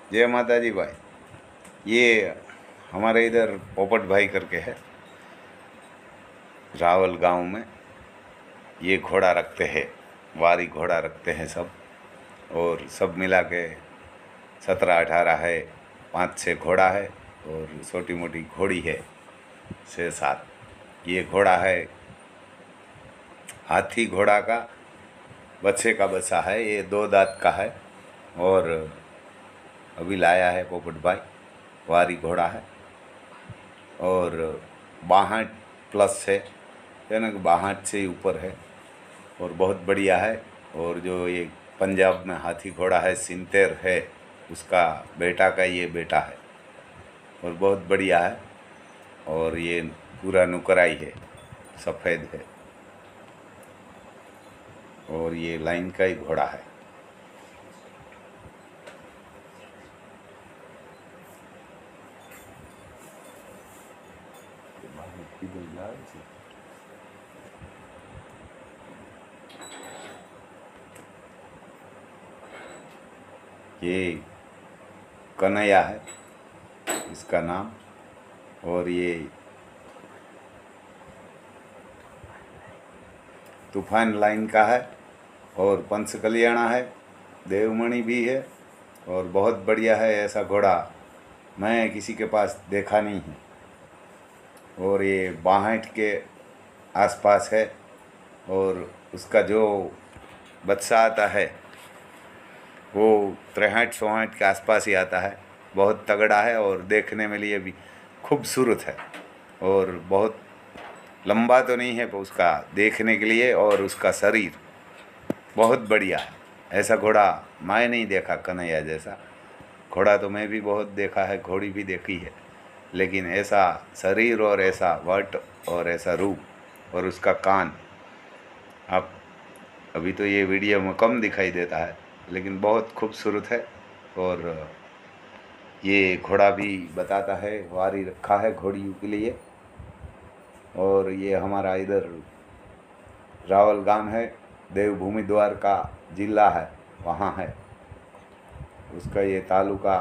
जय माता जी भाई। ये हमारे इधर पोपट भाई करके है, रावल गांव में। ये घोड़ा रखते हैं, वारी घोड़ा रखते हैं सब, और सब मिला के 17-18 है। 5-6 घोड़ा है और छोटी मोटी घोड़ी है 6-7। ये घोड़ा है हाथी घोड़ा का बच्चे का बच्चा है। ये 2 दांत का है और अभी लाया है पोपट भाई। वारी घोड़ा है और 62+ है, यानी कि 62 से ऊपर है और बहुत बढ़िया है। और जो ये पंजाब में हाथी घोड़ा है सिंतेर है, उसका बेटा का ये बेटा है और बहुत बढ़िया है। और ये पूरा नुकराई है, सफ़ेद है और ये लाइन का ही घोड़ा है। ये कन्हैया है इसका नाम, और ये तूफान लाइन का है और पंच कल्याणा है, देवमणि भी है और बहुत बढ़िया है। ऐसा घोड़ा मैं किसी के पास देखा नहीं है। और ये 62 के आसपास है और उसका जो बच्चा आता है वो 63-64 के आसपास ही आता है। बहुत तगड़ा है और देखने में लिए भी खूबसूरत है और बहुत लंबा तो नहीं है पर उसका देखने के लिए, और उसका शरीर बहुत बढ़िया है। ऐसा घोड़ा मैं नहीं देखा कन्हैया जैसा। घोड़ा तो मैं भी बहुत देखा है, घोड़ी भी देखी है, लेकिन ऐसा शरीर और ऐसा वट और ऐसा रूप और उसका कान, आप अभी तो ये वीडियो में कम दिखाई देता है लेकिन बहुत खूबसूरत है। और ये घोड़ा भी बताता है, वारी रखा है घोड़ियों के लिए। और ये हमारा इधर रावल गांव है, देवभूमि द्वारका जिला है, वहाँ है उसका ये तालुका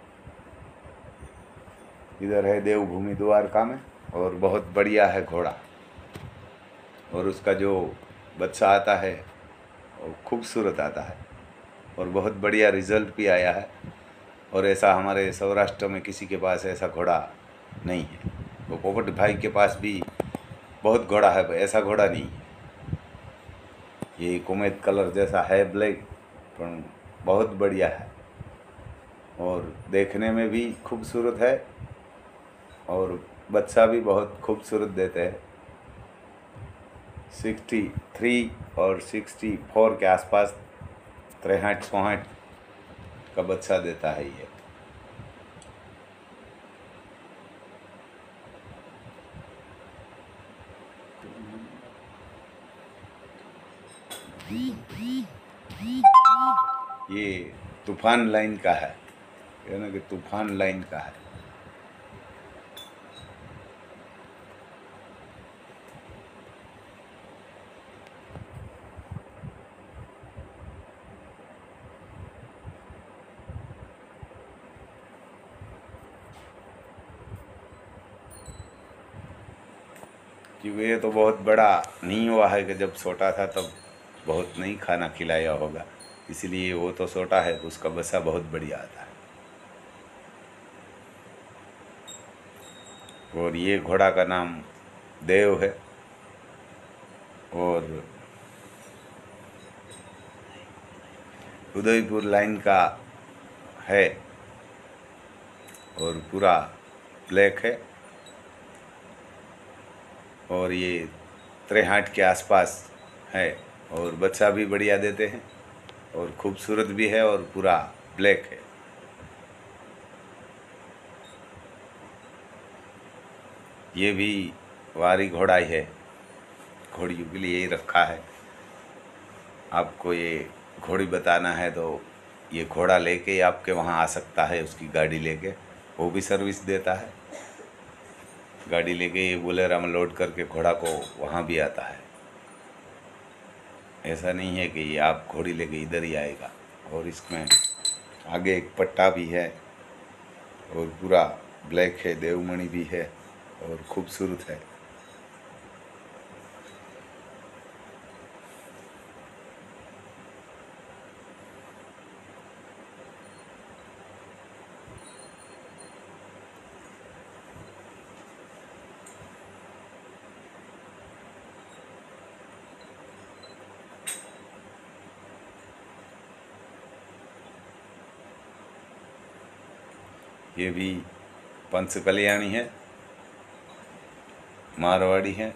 इधर है देवभूमि द्वारका में। और बहुत बढ़िया है घोड़ा और उसका जो बच्चा आता है वो खूबसूरत आता है और बहुत बढ़िया रिजल्ट भी आया है। और ऐसा हमारे सौराष्ट्र में किसी के पास ऐसा घोड़ा नहीं है। वो पोपट भाई के पास भी बहुत घोड़ा है, ऐसा घोड़ा नहीं है। ये कुमेद कलर जैसा है, ब्लैक, पर बहुत बढ़िया है और देखने में भी खूबसूरत है और बच्चा भी बहुत खूबसूरत देते हैं। 63 और 64 के आसपास 63-64 का बच्चा देता है ये। ये तूफान लाइन का है, यानी कि तूफान लाइन का है। कि वे तो बहुत बड़ा नहीं हुआ है कि जब छोटा था तब बहुत नहीं खाना खिलाया होगा, इसलिए वो तो छोटा है, उसका बच्चा बहुत बढ़िया आता है। और ये घोड़ा का नाम देव है और उदयपुर लाइन का है और पूरा ब्लैक है और ये 63 के आसपास है और बच्चा भी बढ़िया देते हैं और खूबसूरत भी है और पूरा ब्लैक है। ये भी वारी घोड़ा ही है, घोड़ियों के लिए ही रखा है। आपको ये घोड़ी बताना है तो ये घोड़ा लेके आपके वहाँ आ सकता है, उसकी गाड़ी लेके, वो भी सर्विस देता है। गाड़ी लेके ये बोलेरो में लोड करके घोड़ा को वहाँ भी आता है। ऐसा नहीं है कि आप घोड़ी लेके इधर ही आएगा। और इसमें आगे एक पट्टा भी है और पूरा ब्लैक है, देवमणि भी है और खूबसूरत है। ये भी पंच कल्याणी है, मारवाड़ी है।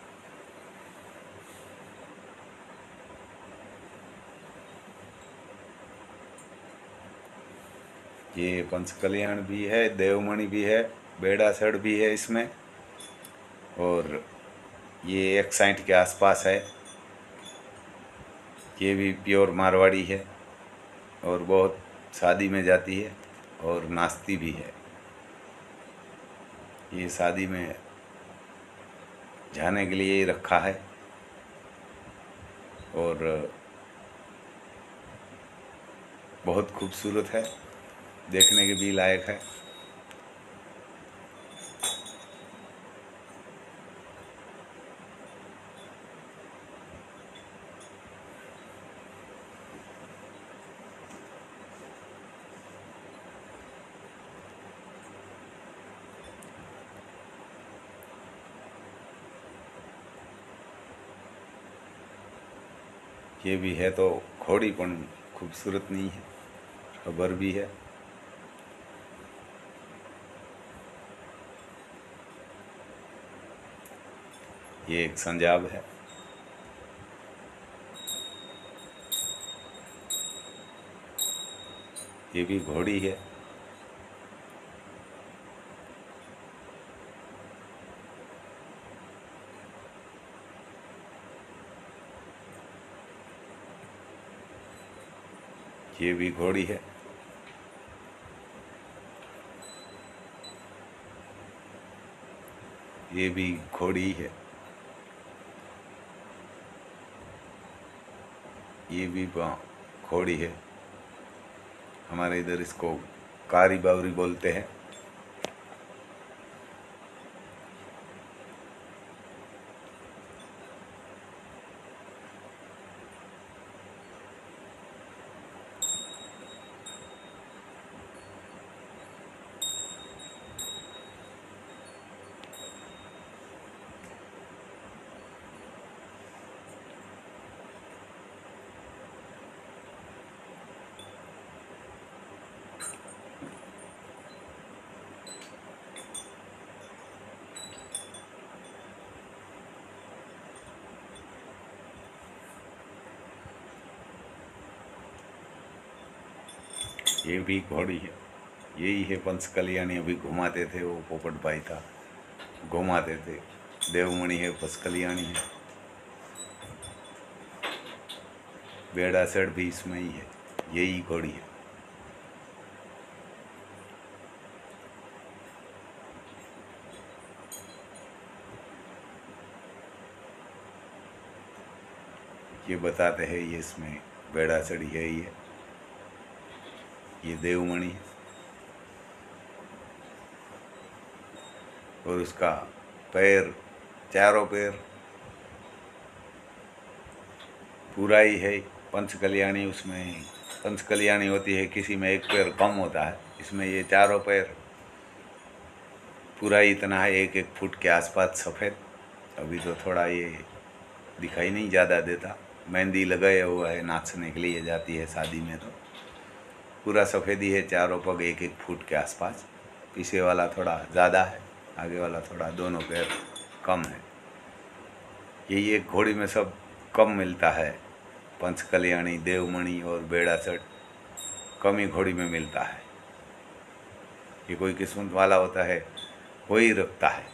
ये पंच कल्याण भी है, देवमणि भी है, बेड़ासड़ भी है इसमें। और ये 160 के आसपास है। ये भी प्योर मारवाड़ी है और बहुत शादी में जाती है और नाचती भी है। ये शादी में जाने के लिए ही रखा है और बहुत खूबसूरत है, देखने के भी लायक है। ये भी है तो घोड़ी पण खूबसूरत नहीं है, खबर भी है। ये एक संजाब है। ये भी घोड़ी है। ये भी घोड़ी है। ये भी घोड़ी है। ये भी घोड़ी है। हमारे इधर इसको कारी बावरी बोलते हैं। ये भी घोड़ी है। यही है पंच कल्याणी। अभी घुमाते थे, वो पोपट भाई था, घुमाते थे। देवमणि है, पंच कल्याणी है, बेड़ासड़ भी इसमें ही है। यही घोड़ी है। ये बताते हैं ये इसमें बेड़ासड़ यही है। ये देवमणि है और उसका पैर, चारों पैर पूरा ही है। पंच कल्याणी, उसमें पंच कल्याणी होती है, किसी में एक पैर कम होता है, इसमें ये चारों पैर पूरा ही इतना है, 1-1 फुट के आसपास सफ़ेद। अभी तो थोड़ा ये दिखाई नहीं ज़्यादा देता, मेहंदी लगाया हुआ है, नाचने के लिए जाती है शादी में, तो पूरा सफ़ेद ही है। चारों पग 1-1 फुट के आसपास। पीछे वाला थोड़ा ज़्यादा है, आगे वाला थोड़ा, दोनों पैर कम है। यही एक घोड़ी में सब कम मिलता है। पंच कल्याणी, देवमणि और बेड़ासड़ कम ही घोड़ी में मिलता है। ये कोई किस्मत वाला होता है, वही रखता है।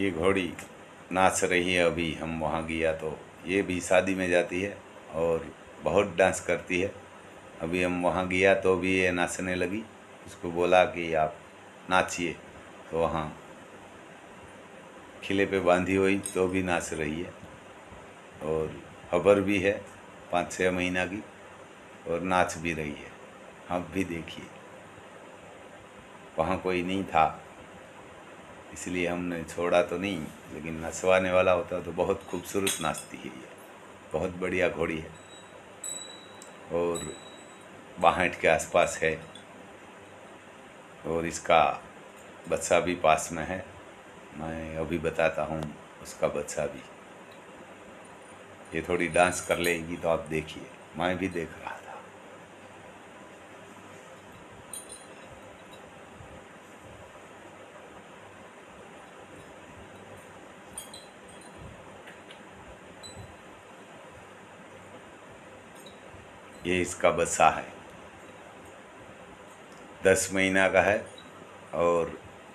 ये घोड़ी नाच रही है। अभी हम वहाँ गया तो ये भी शादी में जाती है और बहुत डांस करती है। अभी हम वहाँ गया तो भी ये नाचने लगी। उसको बोला कि आप नाचिए, तो वहाँ खिले पे बांधी हुई तो भी नाच रही है। और खबर भी है 5-6 महीना की, और नाच भी रही है। आप भी देखिए, वहाँ कोई नहीं था इसलिए हमने छोड़ा तो नहीं, लेकिन नचवाने वाला होता तो बहुत खूबसूरत नाचती है ये। बहुत बढ़िया घोड़ी है और बाहट के आसपास है, और इसका बच्चा भी पास में है। मैं अभी बताता हूँ उसका बच्चा भी। ये थोड़ी डांस कर लेगी तो आप देखिए, मैं भी देख रहा था। ये इसका बच्चा है, 10 महीना का है। और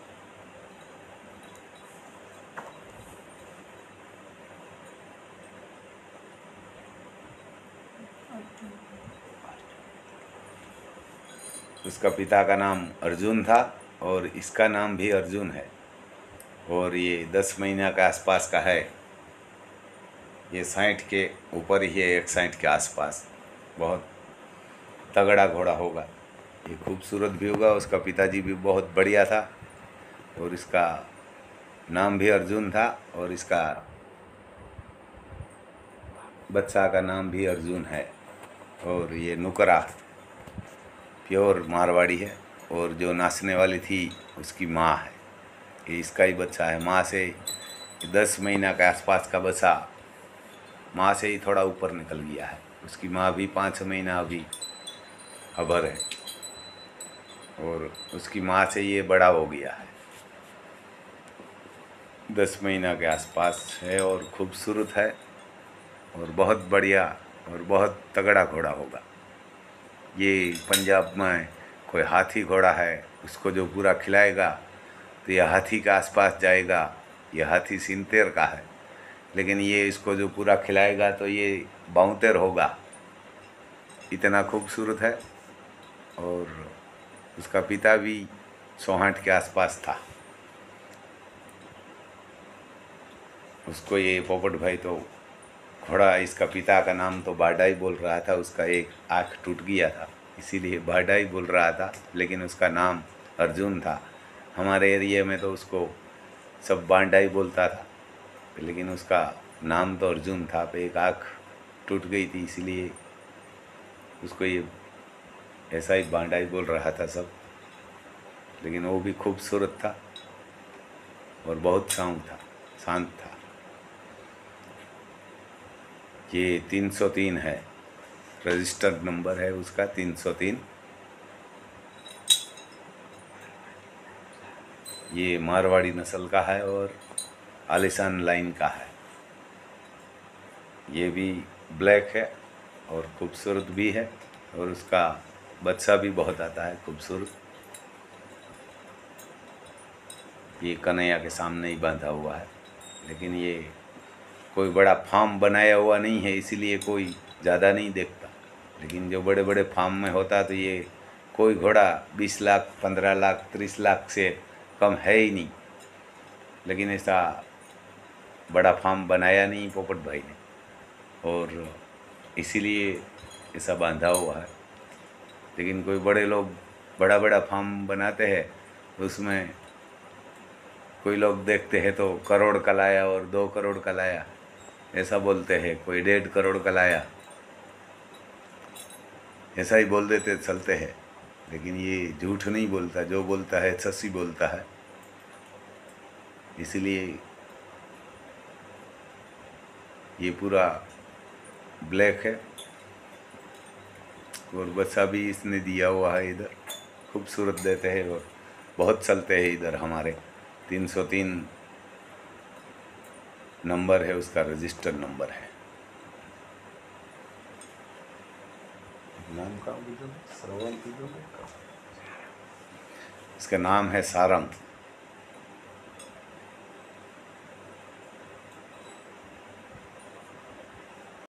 उसका पिता का नाम अर्जुन था और इसका नाम भी अर्जुन है। और ये 10 महीना के आसपास का है। ये 60 के ऊपर ही है, 61 के आसपास। बहुत तगड़ा घोड़ा होगा, ये खूबसूरत भी होगा। उसका पिताजी भी बहुत बढ़िया था और इसका नाम भी अर्जुन था, और इसका बच्चा का नाम भी अर्जुन है। और ये नुकरा प्योर मारवाड़ी है, और जो नाचने वाली थी उसकी माँ है। ये इसका ही बच्चा है। माँ से 10 महीना के आसपास का बच्चा माँ से ही थोड़ा ऊपर निकल गया है। उसकी माँ भी 5 महीना अभी खबर है, और उसकी माँ से ये बड़ा हो गया है। 10 महीना के आसपास है और खूबसूरत है और बहुत बढ़िया और बहुत तगड़ा घोड़ा होगा। ये पंजाब में कोई हाथी घोड़ा है, उसको जो पूरा खिलाएगा तो ये हाथी के आसपास जाएगा। ये हाथी सिंतेर का है, लेकिन ये इसको जो पूरा खिलाएगा तो ये बाउतेर होगा। इतना खूबसूरत है। और उसका पिता भी 64 के आसपास था। उसको ये पोपट भाई तो घोड़ा, इसका पिता का नाम तो बाडाई बोल रहा था। उसका एक आँख टूट गया था, इसीलिए बाडाई बोल रहा था, लेकिन उसका नाम अर्जुन था। हमारे एरिया में तो उसको सब बांडाई बोलता था, लेकिन उसका नाम तो अर्जुन था। पे एक आँख टूट गई थी, इसीलिए उसको ये ऐसा ही बांडाई बोल रहा था सब। लेकिन वो भी खूबसूरत था और बहुत शांत था। ये 303 है, रजिस्टर्ड नंबर है उसका 303। ये मारवाड़ी नस्ल का है और आलिशान लाइन का है। ये भी ब्लैक है और खूबसूरत भी है, और उसका बच्चा भी बहुत आता है खूबसूरत। ये कन्हैया के सामने ही बांधा हुआ है, लेकिन ये कोई बड़ा फार्म बनाया हुआ नहीं है, इसीलिए कोई ज़्यादा नहीं देखता। लेकिन जो बड़े बड़े फार्म में होता तो ये कोई घोड़ा 20 लाख 15 लाख 30 लाख से कम है ही नहीं। लेकिन ऐसा बड़ा फार्म बनाया नहीं पोपट भाई ने, और इसीलिए ऐसा बांधा हुआ है। लेकिन कोई बड़े लोग बड़ा बड़ा फार्म बनाते हैं, उसमें कोई लोग देखते हैं तो करोड़ का लाया और 2 करोड़ का लाया ऐसा बोलते हैं, कोई 1.5 करोड़ का लाया ऐसा ही बोल देते चलते हैं। लेकिन ये झूठ नहीं बोलता, जो बोलता है सच्ची बोलता है। इसलिए ये पूरा ब्लैक है और बच्चा भी इसने दिया हुआ है। इधर खूबसूरत देते हैं और बहुत चलते हैं इधर। हमारे 303 नंबर है उसका, रजिस्टर नंबर है। नाम का इसका नाम है सारंग।